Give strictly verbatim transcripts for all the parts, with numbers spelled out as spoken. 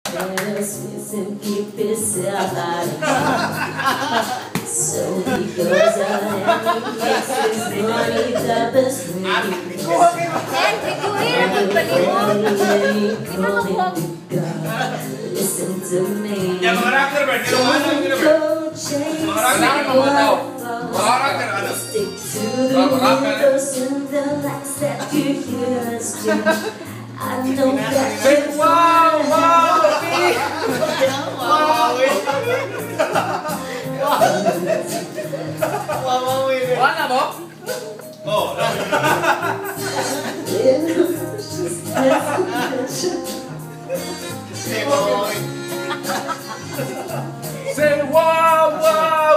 and keep himself out of it. So he goes out and he makes his money the best way. Listen to me. Don't go chasing waterfalls. Stick to the rivers and the lights that you hear us do. I know that you're wow, wow, wow, wow, wala mo? Oh, say wow, wow,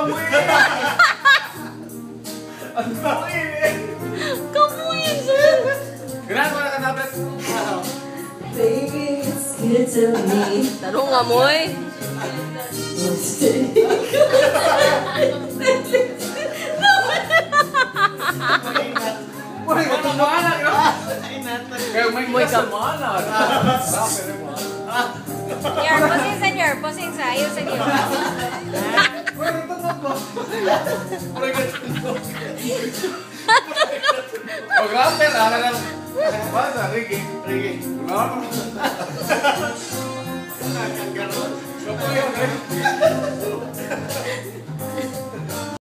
Kamuin, sir! Ganaan mo na kanapit. Baby, it's good to me. Tanong amoy. Wala ka tumanak, no? Kaya may kasamanan. Yer, posing sa Yer, posing sa ayaw sa Yer. O, grabe na. Basta, Ricky. Ricky. No? Kapag yun, eh.